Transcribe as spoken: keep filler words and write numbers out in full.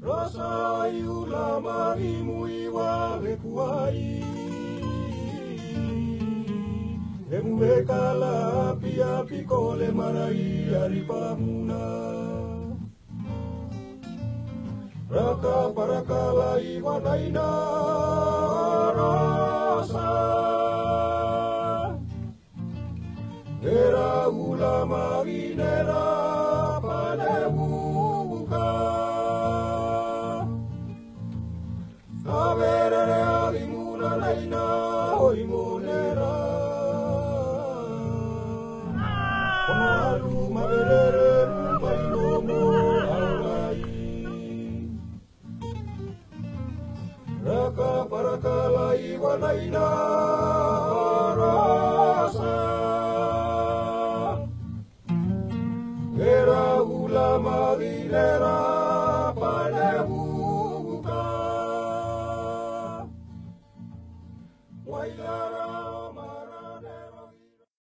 Rasa iula marimu iwa rekuai Emue kala api api kole marai ari pamuna Raka parakala iwa naina rasa Era ula marinera panebuka Averere alimuna naina oimonera Omaru maverere rupainomo aulai Raka parakala iwa naina rasa Era ula marinera panebuka Wailara